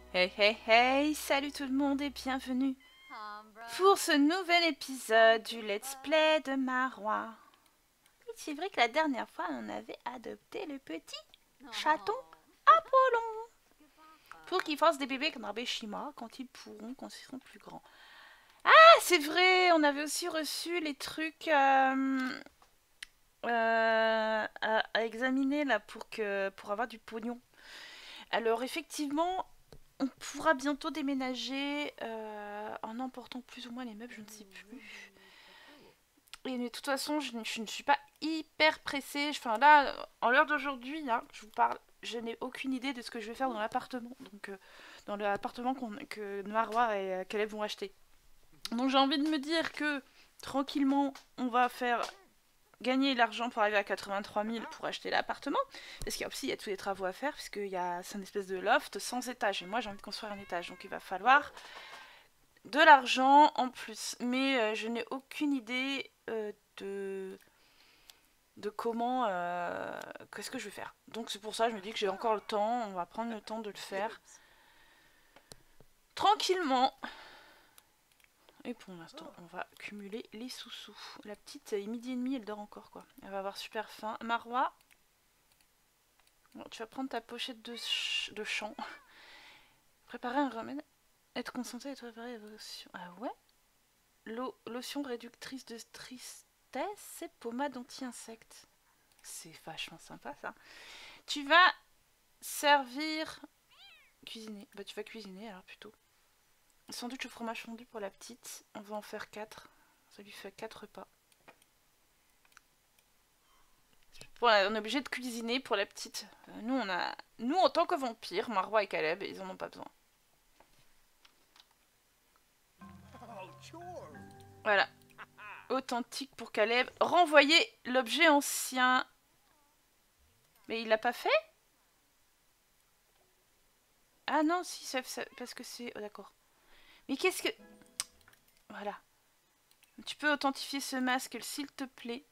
Hey hey hey, salut tout le monde et bienvenue pour ce nouvel épisode du Let's Play de Marwa. Oui, c'est vrai que la dernière fois on avait adopté le petit chaton Apollon pour qu'il fasse des bébés comme Abeshima quand quand ils seront plus grands. Ah, c'est vrai, on avait aussi reçu les trucs à examiner là pour avoir du pognon. Alors effectivement, on pourra bientôt déménager en emportant plus ou moins les meubles, je ne sais plus. Et de toute façon, je ne suis pas hyper pressée. Enfin là, en l'heure d'aujourd'hui, hein, je vous parle, je n'ai aucune idée de ce que je vais faire dans l'appartement. Donc dans l'appartement que Marwa et Caleb vont acheter. Donc j'ai envie de me dire que tranquillement, on va faire gagner l'argent pour arriver à 83 000 pour acheter l'appartement. Parce qu'il y a aussi il y a tous les travaux à faire, puisque c'est une espèce de loft sans étage. Et moi, j'ai envie de construire un étage. Donc il va falloir de l'argent en plus. Mais je n'ai aucune idée de comment... qu'est-ce que je vais faire. Donc c'est pour ça que je me dis que j'ai encore le temps. On va prendre le temps de le faire. Tranquillement. Et pour l'instant, on va cumuler les sous-sous. La petite, il est midi et demi, elle dort encore, quoi. Elle va avoir super faim. Marwa, bon, tu vas prendre ta pochette de chant. Préparer un remède. Être concentré et préparer la lotion. Ah ouais. Lotion réductrice de tristesse et pommade anti-insectes. C'est vachement sympa ça. Tu vas servir... Cuisiner. Bah tu vas cuisiner alors plutôt. Sandwich au fromage fondu pour la petite. On va en faire 4. Ça lui fait 4 repas. Voilà, on est obligé de cuisiner pour la petite. Nous en tant que vampires, Marwa et Caleb, ils en ont pas besoin. Voilà. Authentique pour Caleb. Renvoyer l'objet ancien. Mais il l'a pas fait? Ah non, si, parce que c'est... Oh, d'accord. Mais qu'est-ce que... Voilà. Tu peux authentifier ce masque, s'il te plaît.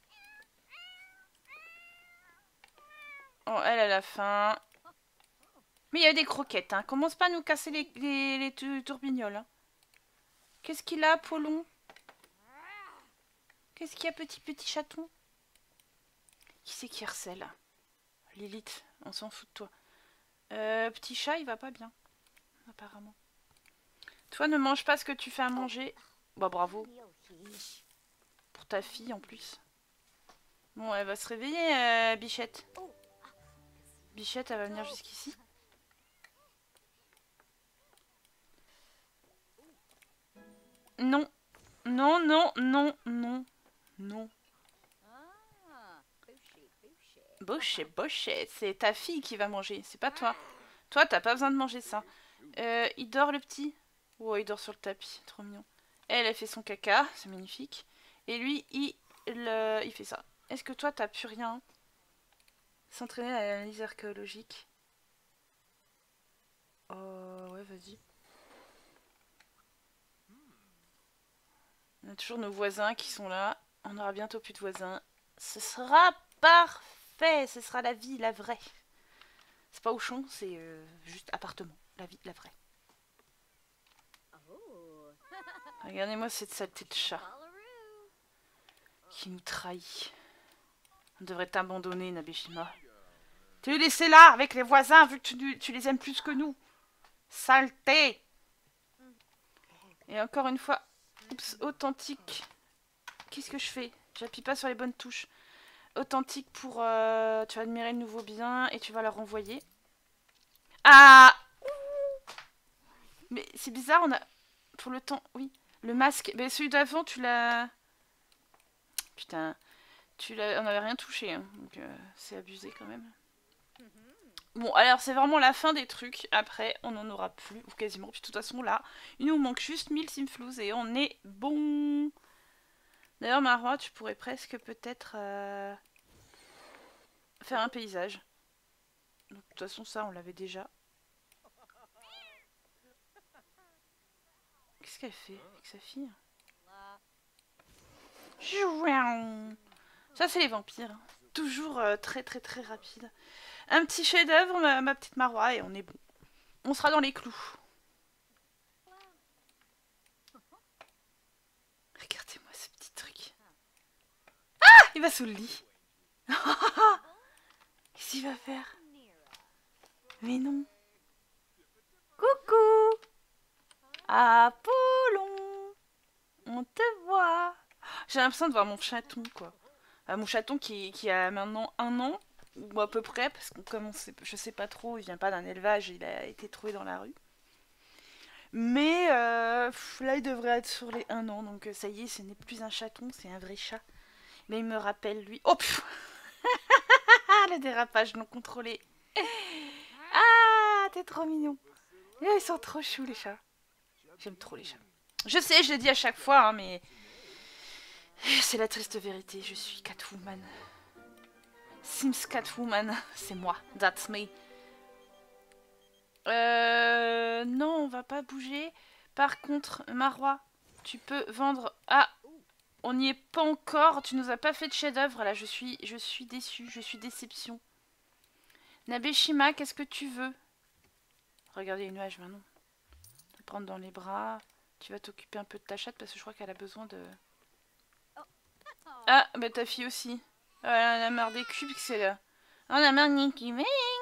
Oh, elle a la faim. Mais il y a des croquettes, hein. Commence pas à nous casser les tourpignoles. Hein. Qu'est-ce qu'il a, Apollon? Qu'est-ce qu'il y a, petit chaton? Qui c'est qui harcèle? Lilith, on s'en fout de toi. Petit chat, il va pas bien, apparemment. Toi, ne mange pas ce que tu fais à manger. Bah, bravo. Pour ta fille, en plus. Bon, elle va se réveiller, Bichette. Bichette, elle va venir jusqu'ici. Non. Non, non, non, non, non. Bochet, c'est ta fille qui va manger, c'est pas toi. Toi, t'as pas besoin de manger ça. Il dort le petit? Oh, il dort sur le tapis, trop mignon. Elle fait son caca, c'est magnifique. Et lui, il fait ça. Est-ce que toi, t'as plus rien? S'entraîner à l'analyse archéologique. Oh, ouais, vas-y. On a toujours nos voisins qui sont là. On aura bientôt plus de voisins. Ce sera parfait. Ce sera la vie, la vraie. C'est pas Auchan, c'est juste appartement. La vie, la vraie. Regardez-moi cette saleté de chat qui nous trahit. On devrait t'abandonner, Nabeshima. Tu es laissé là avec les voisins vu que tu les aimes plus que nous. Saleté. Et encore une fois, oups, authentique. Qu'est-ce que je fais? J'appuie pas sur les bonnes touches. Authentique pour... tu vas admirer le nouveau bien et tu vas la renvoyer. Ah! Mais c'est bizarre, on a... Pour le temps, oui. Le masque, mais celui d'avant, tu l'as... Putain, on n'avait rien touché, hein. Donc c'est abusé quand même. Bon, alors c'est vraiment la fin des trucs. Après, on n'en aura plus, ou quasiment. Puis de toute façon, là, il nous manque juste 1000 simflouz et on est bon. D'ailleurs, Marwa, tu pourrais presque peut-être faire un paysage. Donc, de toute façon, ça, on l'avait déjà. Qu'est-ce qu'elle fait avec sa fille? Ça, c'est les vampires. Toujours très très très rapide. Un petit chef-d'œuvre, ma petite Marwa, et on est bon. On sera dans les clous. Regardez-moi ce petit truc. Ah, il va sous le lit. Qu'est-ce qu'il va faire? Mais non. Coucou Apollon, on te voit. J'ai l'impression de voir mon chaton, quoi. Mon chaton qui a maintenant 1 an, ou à peu près, parce que comme on sait, je sais pas trop, il vient pas d'un élevage, il a été trouvé dans la rue. Mais là, il devrait être sur les 1 an, donc ça y est, ce n'est plus un chaton, c'est un vrai chat. Mais il me rappelle, lui... Oh, pff. Le dérapage non contrôlé. Ah, t'es trop mignon. Ils sont trop choux, les chats. J'aime trop les chats. Je sais, je le dis à chaque fois, hein, mais... C'est la triste vérité, je suis Catwoman. Sims Catwoman, c'est moi, that's me. Non, on va pas bouger. Par contre, Marois, tu peux vendre... Ah, on n'y est pas encore, tu nous as pas fait de chef-d'œuvre, là, je suis déçue, je suis déception. Nabeshima, qu'est-ce que tu veux? Regardez les nuages maintenant. Te prendre dans les bras. Tu vas t'occuper un peu de ta chatte parce que je crois qu'elle a besoin de... Ah, bah ta fille aussi. Elle en a marre des cubes, c'est là. On a marre des cubes.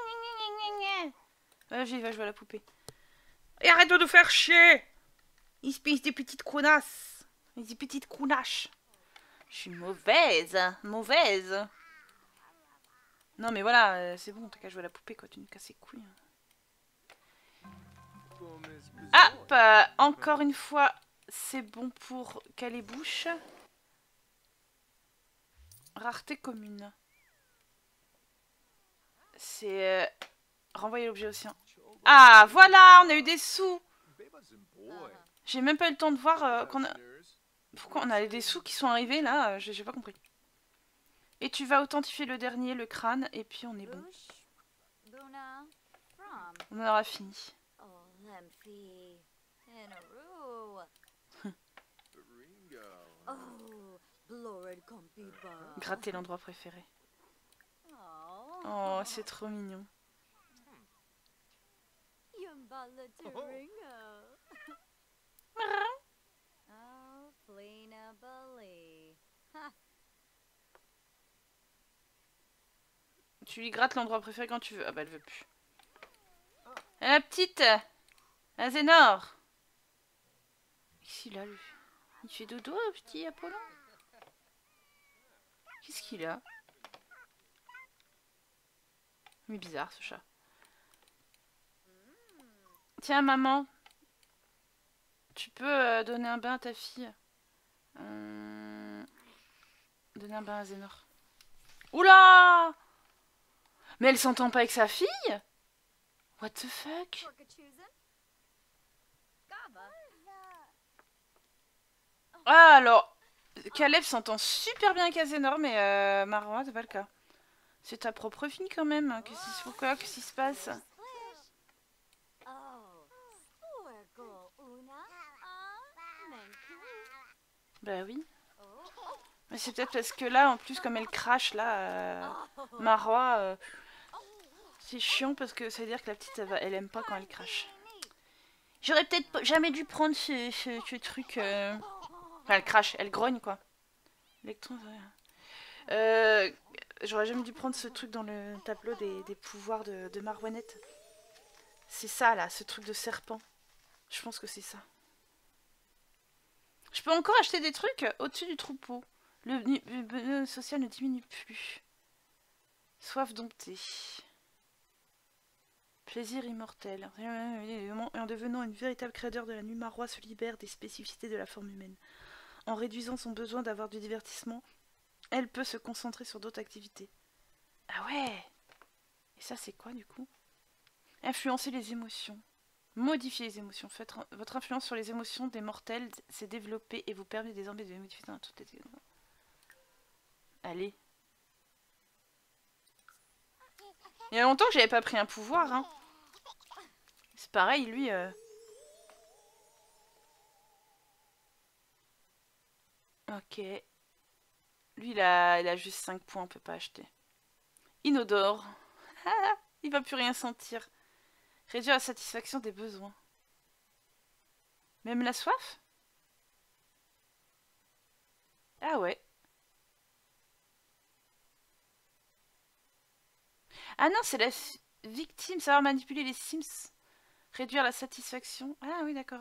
Vas-y, va jouer à la poupée. Et arrête de nous faire chier! Espèce de petites connasses. Des petites counaches. Je suis mauvaise, mauvaise. Non mais voilà, c'est bon, t'as qu'à jouer à la poupée quoi, tu nous casses les couilles. Ah, encore une fois, c'est bon pour Calébouche. Rareté commune. C'est... renvoyer l'objet au sien. Ah, voilà, on a eu des sous. J'ai même pas eu le temps de voir qu'on a... Pourquoi on a des sous qui sont arrivés là, j'ai pas compris. Et tu vas authentifier le dernier, le crâne, et puis on est bon. On en aura fini. Gratter l'endroit préféré. Oh, c'est trop mignon. Tu lui grattes l'endroit préféré quand tu veux. Ah bah elle veut plus. Et la petite Azénor. Qu'est-ce qu'il a lui? Il fait dodo le petit Apollon? Qu'est-ce qu'il a? Mais bizarre ce chat. Tiens maman. Tu peux donner un bain à ta fille. Donner un bain à Azénor. Oula! Mais elle s'entend pas avec sa fille? What the fuck? Ah alors, Caleb s'entend super bien avec Azénor, mais Marwa, c'est pas le cas. C'est ta propre fille quand même. Pourquoi? Qu'est-ce qui se passe? Bah oui. Mais c'est peut-être parce que là, en plus, comme elle crache là, Marwa, c'est chiant parce que ça veut dire que la petite, elle aime pas quand elle crache. J'aurais peut-être jamais dû prendre ce truc. Enfin, elle crache, elle grogne quoi. J'aurais jamais dû prendre ce truc dans le tableau des pouvoirs de Marouanette. C'est ça là, ce truc de serpent. Je pense que c'est ça. Je peux encore acheter des trucs au-dessus du troupeau. Le social ne diminue plus. Soif domptée. Plaisir immortel. En devenant une véritable créateur de la nuit, Marois se libère des spécificités de la forme humaine. En réduisant son besoin d'avoir du divertissement, elle peut se concentrer sur d'autres activités. Ah ouais! Et ça c'est quoi du coup? Influencer les émotions. Modifier les émotions. Votre influence sur les émotions des mortels s'est développée et vous permet désormais de les modifier dans toutes les... Allez. Il y a longtemps que j'avais pas pris un pouvoir, hein. C'est pareil, lui... Ok. Lui, il a juste 5 points, on peut pas acheter. Inodore. Il va plus rien sentir. Réduire la satisfaction des besoins. Même la soif? Ah ouais. Ah non, c'est la victime, savoir manipuler les Sims. Réduire la satisfaction. Ah oui, d'accord.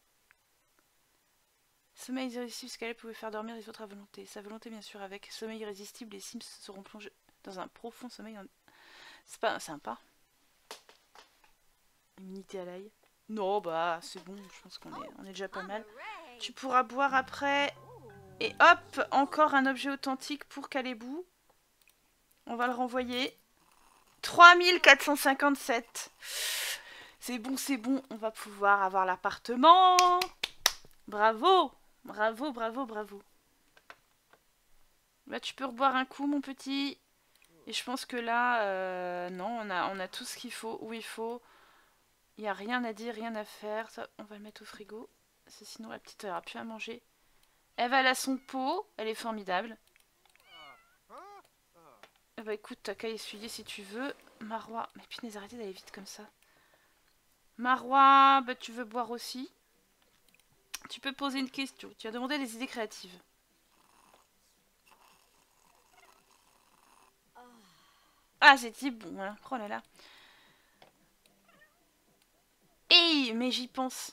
Sommeil irrésistible, ce qu'elle pouvait faire dormir les autres à volonté. Sa volonté, bien sûr, avec sommeil irrésistible, les Sims seront plongés dans un profond sommeil. C'est pas sympa. Immunité à l'ail. Non, bah, c'est bon, je pense on est déjà pas mal. Tu pourras boire après. Et hop, encore un objet authentique pour Calébou. On va le renvoyer. 3457. C'est bon, on va pouvoir avoir l'appartement. Bravo, bravo, bravo, bravo. Bah, tu peux reboire un coup, mon petit. Et je pense que là, non, on a tout ce qu'il faut, où il faut. Il n'y a rien à dire, rien à faire. Ça, on va le mettre au frigo. Sinon, la petite n'aura plus à manger. Elle va à son pot. Elle est formidable. Bah écoute, t'as qu'à essuyer si tu veux. Marois. Mais punaise, arrêtez d'aller vite comme ça. Marois, bah tu veux boire aussi? Tu peux poser une question. Tu as demandé des idées créatives. Ah, c'était bon, hein. Oh là là. Hey, mais j'y pense.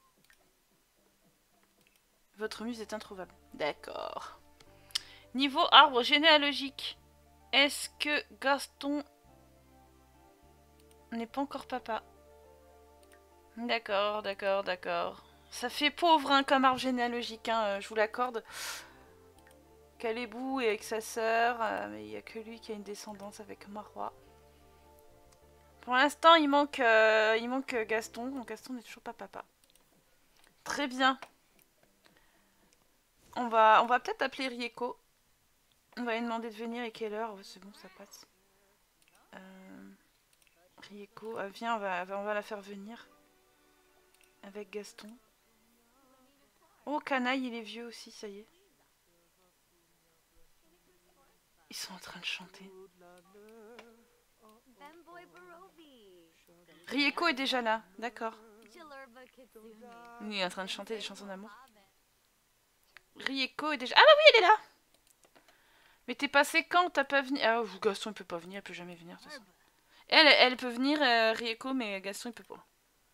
Votre muse est introuvable. D'accord. Niveau arbre généalogique. Est-ce que Gaston n'est pas encore papa? D'accord, d'accord, d'accord. Ça fait pauvre hein, comme arbre généalogique, hein, je vous l'accorde. Calébou et avec sa sœur, mais il n'y a que lui qui a une descendance avec Marois. Pour l'instant, il manque Gaston, donc Gaston n'est toujours pas papa. Très bien. On va peut-être appeler Rieko. On va lui demander de venir et quelle heure? C'est bon, ça passe. Rieko, viens, on va la faire venir. Avec Gaston. Oh, Canaille, il est vieux aussi, ça y est. Ils sont en train de chanter. Rieko est déjà là, d'accord. Il est en train de chanter des chansons d'amour. Rieko est déjà... Ah bah oui, elle est là. Mais t'es passé quand? T'as pas venu... Ah, Gaston il peut pas venir, elle peut jamais venir de toute façon. Elle peut venir, Rieko, mais Gaston il peut pas.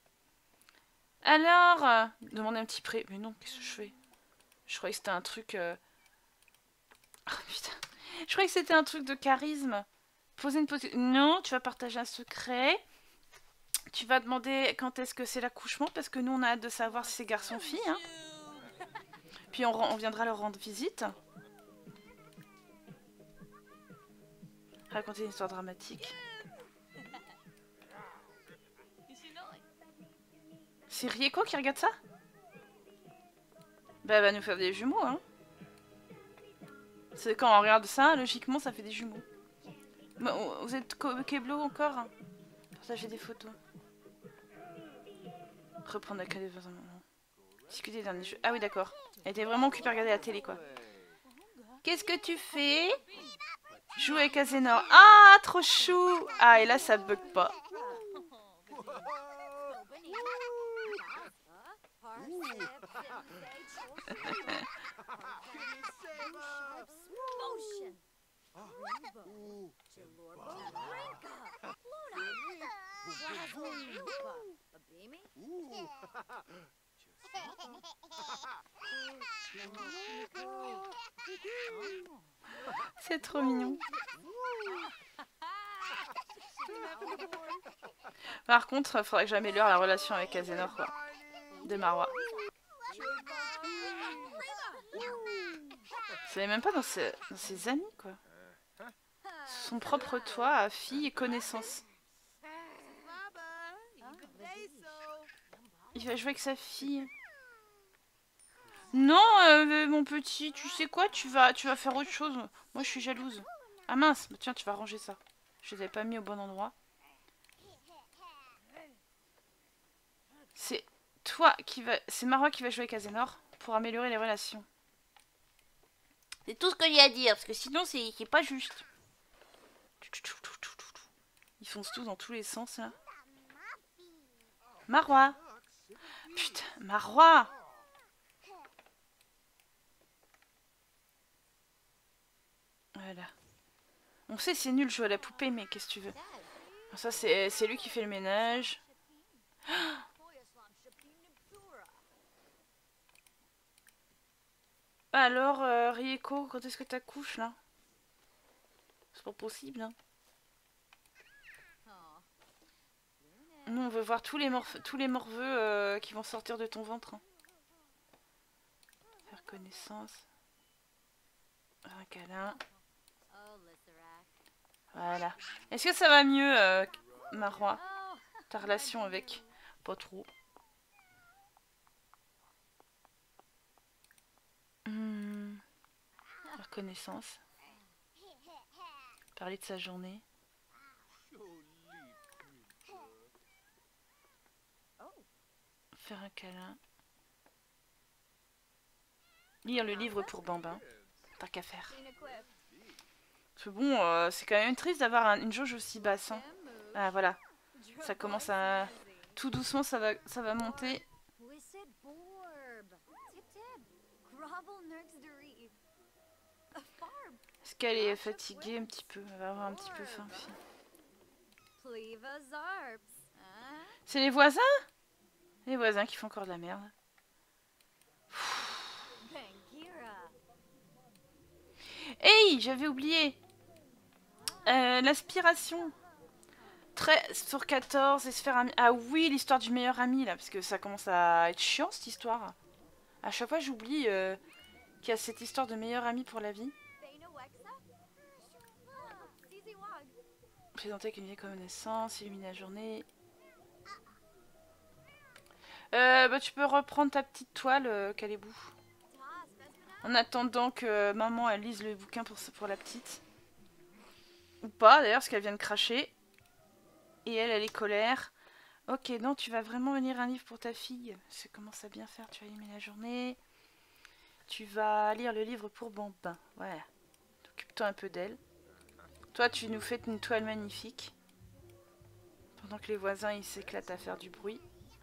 Alors, demandez un petit prêt. Mais non, qu'est-ce que je fais? Je croyais que c'était un truc... Oh putain. Je croyais que c'était un truc de charisme. Poser une pose... Non, tu vas partager un secret. Tu vas demander quand est-ce que c'est l'accouchement, parce que nous on a hâte de savoir si c'est garçon ou fille. Hein. Puis on viendra leur rendre visite. Raconter une histoire dramatique. C'est Rieko qui regarde ça? Bah elle va nous faire des jumeaux, hein. C'est quand on regarde ça, logiquement ça fait des jumeaux. Vous êtes Keblo encore? Partager des photos. Reprendre la clé de discuter des derniers jeux. Ah oui d'accord. Elle était vraiment occupée à regarder la télé quoi. Qu'est-ce que tu fais? Jouer avec Azénor. Ah trop chou. Ah et là ça bug pas. C'est trop mignon. Par contre, il faudrait que j'améliore la relation avec Azénor, quoi. De Marois. C'est même pas dans ses amis, quoi. Son propre toit, fille et connaissance. Il va jouer avec sa fille. Non, mon petit, tu sais quoi, tu vas faire autre chose. Moi, je suis jalouse. Ah mince, tiens, tu vas ranger ça. Je les avais pas mis au bon endroit. C'est toi qui va... C'est Marois qui va jouer avec Azénor pour améliorer les relations. C'est tout ce que j'ai à dire, parce que sinon, c'est pas juste. Ils foncent tous dans tous les sens, là. Marwa. Putain, Marwa. Voilà. On sait c'est nul jouer à la poupée, mais qu'est-ce que tu veux? Ça c'est lui qui fait le ménage. Alors, Rieko, quand est-ce que t'accouches là? C'est pas possible, hein. Nous, on veut voir tous les morveux qui vont sortir de ton ventre. Hein. Faire connaissance. Un câlin. Voilà. Est-ce que ça va mieux, Marwa? Ta relation avec? Pas trop. Faire connaissance. Parler de sa journée. Faire un câlin. Lire le livre pour Bambin. Tant qu'à faire. C'est bon, c'est quand même triste d'avoir une jauge aussi basse. Hein. Ah voilà. Ça commence à... Tout doucement, ça va monter. Est-ce qu'elle est fatiguée un petit peu? Elle va avoir un petit peu faim aussi. C'est les voisins? Les voisins qui font encore de la merde. Hey, j'avais oublié. L'aspiration. 13/14 et se faire ami. Ah oui, l'histoire du meilleur ami là, parce que ça commence à être chiant cette histoire. À chaque fois j'oublie qu'il y a cette histoire de meilleur ami pour la vie. Présenter avec une vieille connaissance, illuminer la journée. Bah tu peux reprendre ta petite toile, Calébou. En attendant que maman elle lise le bouquin pour la petite. Ou pas d'ailleurs, parce qu'elle vient de cracher. Et elle est colère. Ok, non, tu vas vraiment lire un livre pour ta fille. Ça commence à bien faire, tu vas aimer la journée. Tu vas lire le livre pour Bambin. Voilà. Occupe-toi un peu d'elle. Toi, tu nous fais une toile magnifique. Pendant que les voisins, ils s'éclatent à faire du bruit.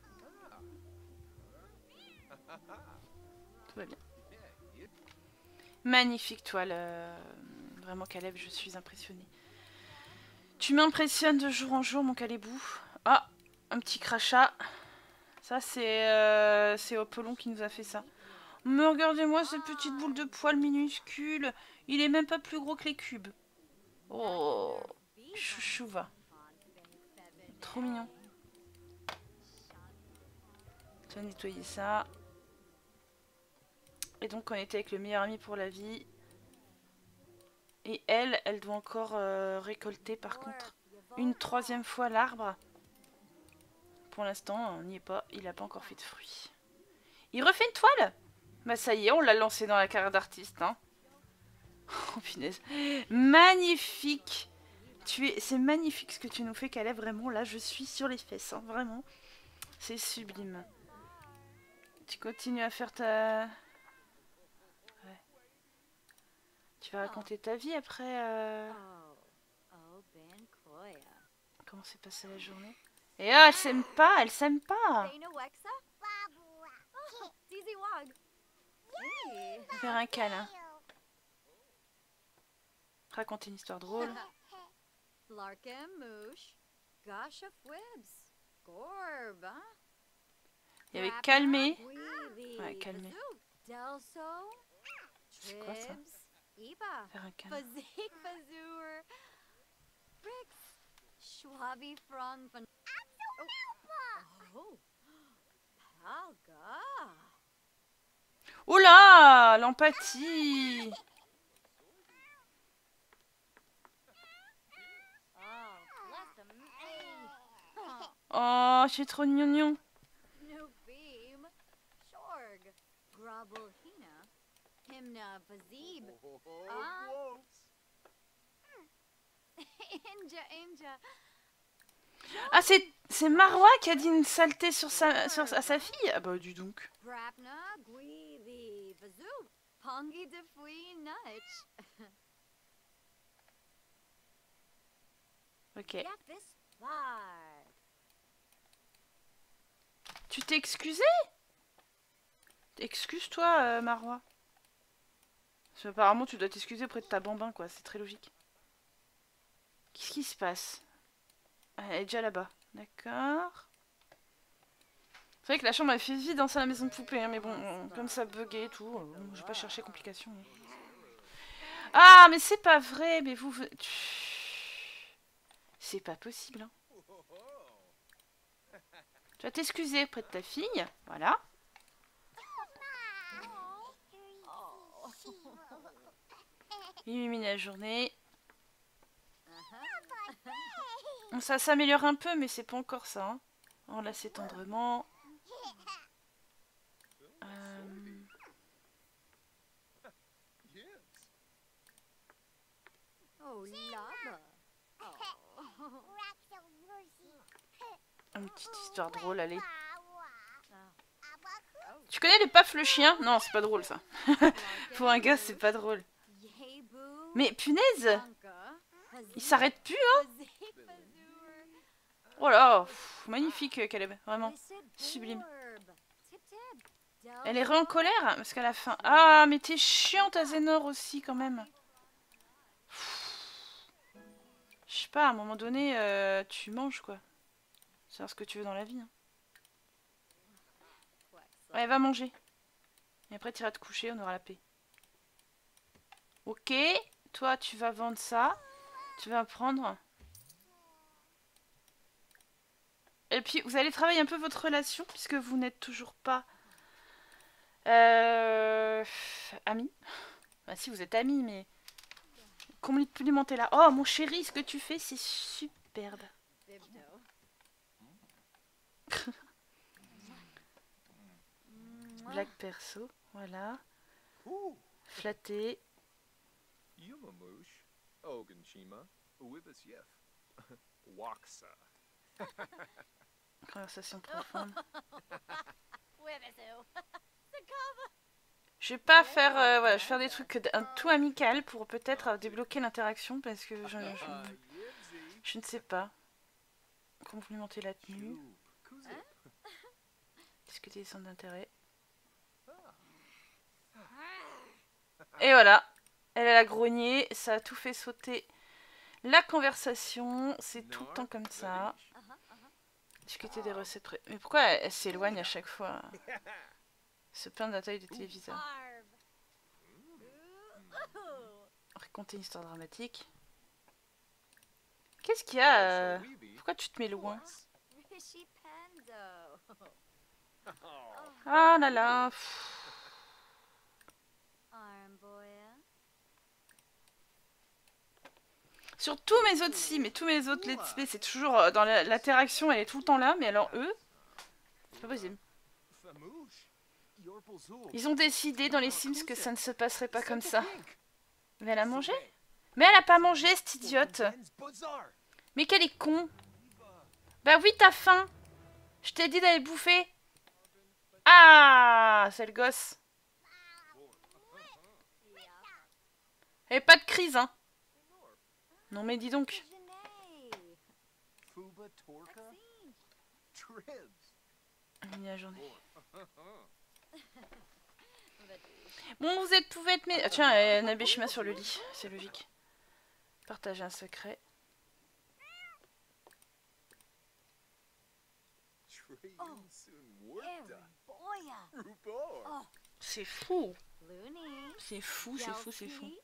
Tout va bien. Magnifique toile. Vraiment, Caleb, je suis impressionnée. Tu m'impressionnes de jour en jour, mon Calébou. Ah, un petit crachat. Ça, c'est Apollon qui nous a fait ça. Mais regardez-moi cette petite boule de poils minuscule. Il est même pas plus gros que les cubes. Oh, chouchouva. Trop mignon. Tu vas nettoyer ça. Et donc on était avec le meilleur ami pour la vie. Et elle doit encore récolter par contre une 3e fois l'arbre. Pour l'instant, on n'y est pas. Il n'a pas encore fait de fruits. Il refait une toile? Bah ça y est, on l'a lancé dans la carrière d'artiste. Hein. Oh punaise. Magnifique. C'est magnifique ce que tu nous fais, Caleb. Vraiment, là, je suis sur les fesses. Hein. Vraiment. C'est sublime. Tu continues à faire ta... Ouais. Tu vas raconter ta vie après... Comment s'est passée la journée? Et ah, elle s'aime pas, elle s'aime pas. Faire un câlin. Raconter une histoire drôle. Il y avait calmer. Ouais, calmer. C'est quoi ça? Faire un câlin. Oh là, l'empathie. Oh, je suis trop gnognon. Ah, c'est Marwa qui a dit une saleté sur à sa fille? Ah bah, dis donc. Ok. Tu t'es excusé? Excuse-toi, Marwa. Parce qu'apparemment, tu dois t'excuser auprès de ta bambin, quoi. C'est très logique. Qu'est-ce qui se passe? Elle est déjà là-bas. D'accord. C'est vrai que la chambre a fait vide dans la maison de poupée, hein, mais bon, comme ça buguait et tout, je vais pas chercher complications. Ah, mais c'est pas vrai, mais vous... C'est pas possible, hein. Tu vas t'excuser auprès de ta fille, voilà. Illumine la journée. Ça s'améliore un peu, mais c'est pas encore ça. Hein. Enlacer tendrement. Une petite histoire drôle, allez. Tu connais les paf le chien? Non, c'est pas drôle ça. Pour un gars, c'est pas drôle. Mais punaise! Il s'arrête plus, hein? Oh là, magnifique, Caleb, vraiment. Sublime. Elle est en colère parce qu'à la fin... Ah, mais t'es chiante, Azénor aussi, quand même. Je sais pas, à un moment donné, tu manges, quoi. C'est ce que tu veux dans la vie. Hein. Ouais, va manger. Et après, tu iras te coucher, on aura la paix. Ok, toi, tu vas vendre ça. Tu vas prendre... Et puis, vous allez travailler un peu votre relation, puisque vous n'êtes toujours pas... amis. Bah si, vous êtes amis, mais... Complimentez là. Oh, mon chéri, ce que tu fais, c'est superbe. Blague perso, voilà. Flatté. Conversation profonde. Je vais pas faire, voilà, je vais faire des trucs tout amical pour peut-être débloquer l'interaction parce que je ne sais pas. Complimenter la tenue. Discuter des centres d'intérêt. Et voilà. Elle a grogné, ça a tout fait sauter la conversation. C'est tout le temps comme ça. Discuter des recettes. Mais pourquoi elle s'éloigne à chaque fois? Se plaindre de la taille du téléviseur. Raconter une histoire dramatique. Qu'est-ce qu'il y a Pourquoi tu te mets loin? Ah là là. Sur tous mes autres mais tous mes autres let's play, c'est toujours dans l'interaction, elle est tout le temps là, mais alors eux, c'est pas possible. Ils ont décidé dans les Sims que ça ne se passerait pas comme ça. Mais elle a mangé? Mais elle a pas mangé, cette idiote. Mais qu'elle est con. Bah oui, t'as faim. Je t'ai dit d'aller bouffer. Ah, c'est le gosse. Et pas de crise, hein. Non mais dis donc. La journée. Bon, pouvez être... Ah, tiens, Nabeshima sur le lit. C'est logique. Partager un secret. C'est fou. C'est fou, c'est fou, c'est fou.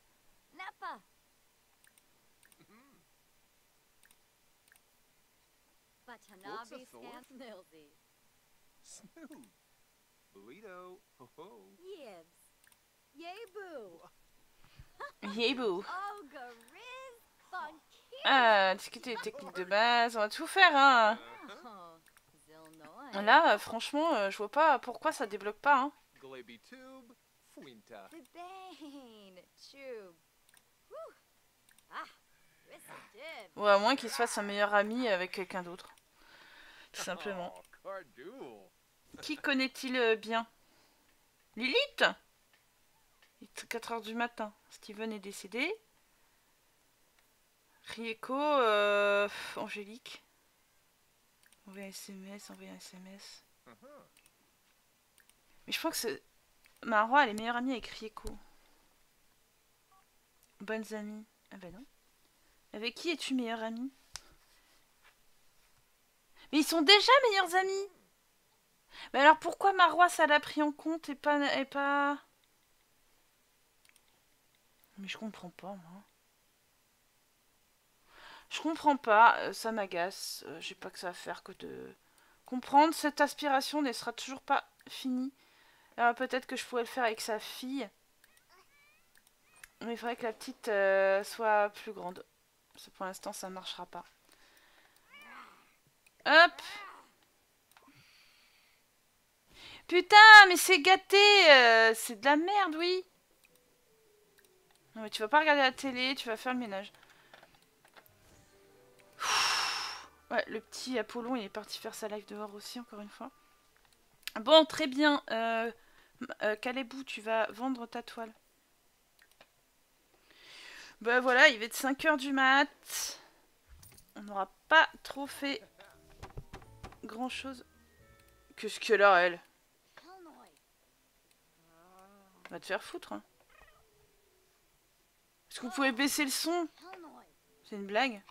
Yébou. Ah, discuter des techniques de base, on va tout faire, hein. Là, franchement, je vois pas pourquoi ça débloque pas, hein. Ou à moins qu'il se fasse un meilleur ami avec quelqu'un d'autre. Tout simplement. Qui connaît-il bien? Lilith? Il est 4h du matin. Steven est décédé. Rieko, Angélique. Envoyer un SMS, envoyer un SMS. Mais je pense que Marwa, elle est meilleure amie avec Rieko. Bonnes amies. Ah bah non. Avec qui es-tu meilleure amie? Mais ils sont déjà meilleurs amis. Mais alors pourquoi Marwa ça l'a pris en compte et pas... Mais je comprends pas moi. Je comprends pas, ça m'agace. J'ai pas que ça à faire que de comprendre. Cette aspiration ne sera toujours pas finie. Peut-être que je pourrais le faire avec sa fille. Mais il faudrait que la petite soit plus grande. Parce que pour l'instant ça marchera pas. Hop. Putain, mais c'est gâté, c'est de la merde, oui. Non mais tu vas pas regarder la télé, tu vas faire le ménage. Ouais, le petit Apollon il est parti faire sa live dehors aussi, encore une fois. Bon, très bien. Calébou, tu vas vendre ta toile. Bah voilà, il va être 5 h du mat. On n'aura pas trop fait grand chose. Qu'est-ce qu'elle a, elle? Va te faire foutre. Hein. Est-ce que vous pouvez baisser le son? C'est une blague?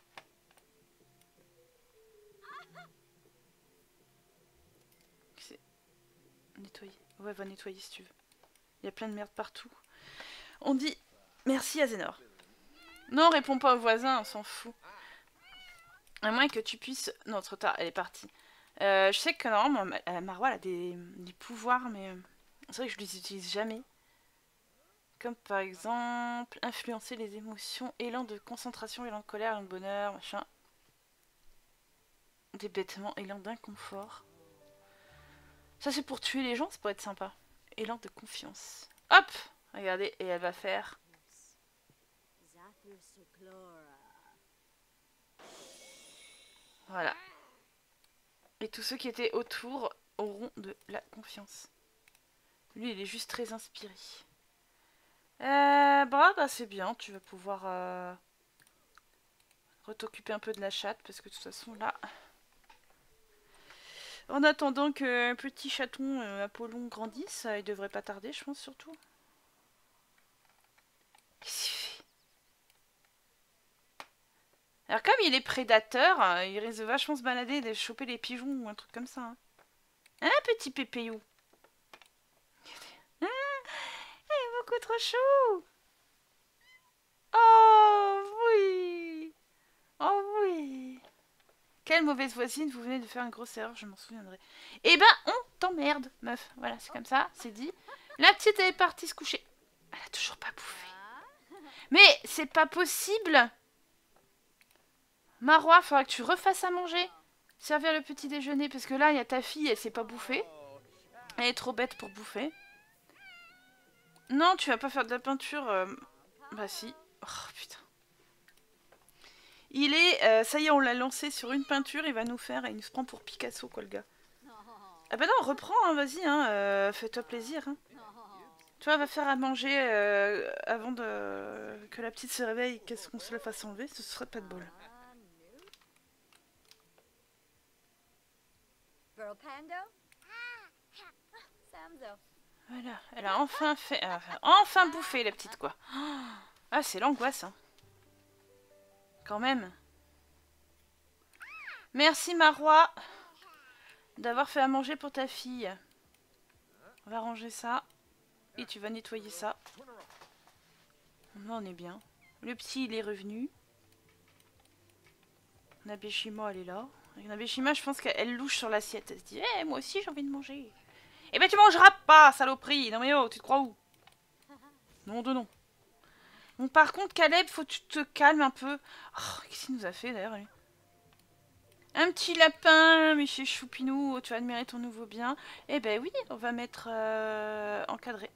Nettoyer. Ouais, va nettoyer si tu veux. Il y a plein de merde partout. On dit merci à Zénor. Non, réponds pas aux voisins, on s'en fout. À moins que tu puisses... Non, trop tard, elle est partie. Je sais que normalement, Marwa elle a des pouvoirs, mais c'est vrai que je les utilise jamais. Comme par exemple, influencer les émotions, élan de concentration, élan de colère, élan de bonheur, machin. Débêtement, élan d'inconfort. Ça c'est pour tuer les gens, ça pourrait être sympa. Élan de confiance. Hop! Regardez, et elle va faire... Voilà. Et tous ceux qui étaient autour auront de la confiance. Lui, il est juste très inspiré. Bah c'est bien, tu vas pouvoir t'occuper un peu de la chatte, parce que de toute façon, là... En attendant que petit chaton Apollon grandisse, il devrait pas tarder, je pense, surtout. Qu'est-ce qu'il fait? Alors comme il est prédateur, il risque de vachement se balader et de choper les pigeons ou un truc comme ça. Hein, petit pépéou. Ah, il est beaucoup trop chou. Oh oui. Oh oui. Quelle mauvaise voisine, vous venez de faire une grosse erreur, je m'en souviendrai. Eh ben, on t'emmerde, meuf. Voilà, c'est comme ça, c'est dit. La petite, elle est partie se coucher. Elle a toujours pas bouffé. Mais c'est pas possible. Marwa, faudra que tu refasses à manger. Servir le petit déjeuner, parce que là, il y a ta fille, elle s'est pas bouffée. Elle est trop bête pour bouffer. Non, tu vas pas faire de la peinture. Bah si. Oh putain. Il est... ça y est, on l'a lancé sur une peinture, il va nous faire... Il nous se prend pour Picasso, quoi, le gars. Ah bah non, reprends, hein, vas-y, hein, fais-toi plaisir. Hein. Tu vois, va faire à manger avant que la petite se réveille, qu'est-ce qu'on se la fasse enlever, ce serait pas de bol. Voilà, elle a enfin fait... enfin bouffé, la petite, quoi. Ah, c'est l'angoisse, hein. Quand même. Merci, Marwa, d'avoir fait à manger pour ta fille. On va ranger ça. Et tu vas nettoyer ça. Là, on est bien. Le petit, il est revenu. Nabeshima, elle est là. Nabeshima, je pense qu'elle louche sur l'assiette. Elle se dit, moi aussi, j'ai envie de manger. Eh ben, tu mangeras pas, saloperie. Non mais oh, tu te crois où? Non de non. Bon, par contre, Caleb, faut que tu te calmes un peu. Oh, qu'est-ce qu'il nous a fait, d'ailleurs, lui? Un petit lapin, mais chez Choupinou, tu vas admirer ton nouveau bien. Eh ben oui, on va mettre encadré.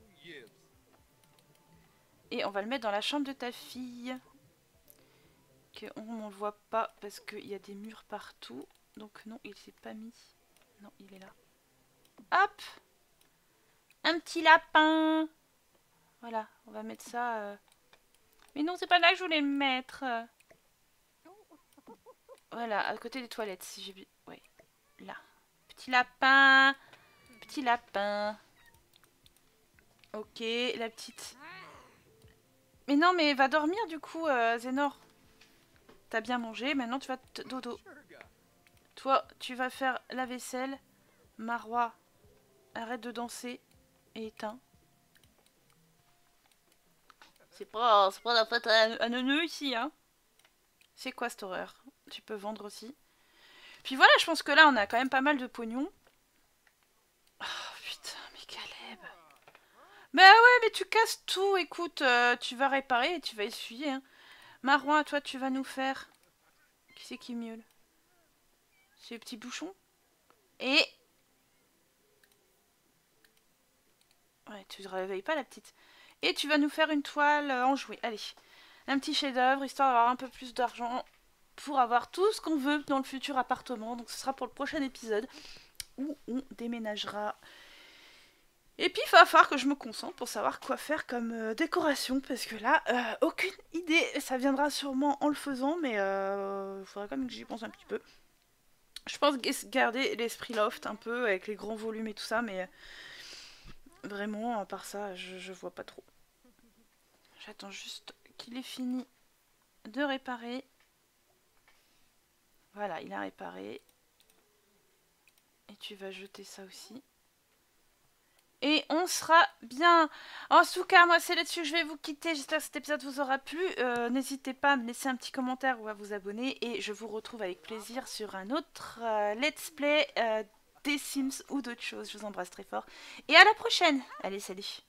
Et on va le mettre dans la chambre de ta fille. On ne le voit pas parce qu'il y a des murs partout. Donc non, il s'est pas mis. Non, il est là. Hop! Un petit lapin! Voilà, on va mettre ça... Mais non, c'est pas là que je voulais le mettre. Voilà, à côté des toilettes, si j'ai vu. Ouais, là. Petit petit lapin. Petit lapin. Ok, la petite. Mais non, mais va dormir du coup, Zénor. T'as bien mangé, maintenant tu vas dodo. Toi, tu vas faire la vaisselle. Marois, arrête de danser et éteins. C'est pas la fête à neuneu ici, hein. C'est quoi cette horreur? Tu peux vendre aussi. Puis voilà, je pense que là, on a quand même pas mal de pognon. Oh putain, mais Caleb. Bah ouais, mais tu casses tout. Écoute, tu vas réparer et tu vas essuyer. Hein. Marouin, toi, tu vas nous faire... Qui c'est qui miaule? C'est le petit bouchon. Et... Ouais, tu ne réveilles pas la petite. Et tu vas nous faire une toile en jouet. Allez, un petit chef-d'œuvre, histoire d'avoir un peu plus d'argent pour avoir tout ce qu'on veut dans le futur appartement. Donc ce sera pour le prochain épisode où on déménagera. Et puis il va falloir que je me concentre pour savoir quoi faire comme décoration. Parce que là, aucune idée. Ça viendra sûrement en le faisant, mais il faudra quand même que j'y pense un petit peu. Je pense garder l'esprit loft un peu avec les grands volumes et tout ça, mais vraiment, à part ça, je vois pas trop. J'attends juste qu'il ait fini de réparer. Voilà, il a réparé. Et tu vas jeter ça aussi. Et on sera bien. En tout cas, moi c'est là-dessus que je vais vous quitter. J'espère que cet épisode vous aura plu. N'hésitez pas à me laisser un petit commentaire ou à vous abonner. Et je vous retrouve avec plaisir sur un autre let's play des Sims ou d'autres choses. Je vous embrasse très fort. Et à la prochaine. Allez, salut.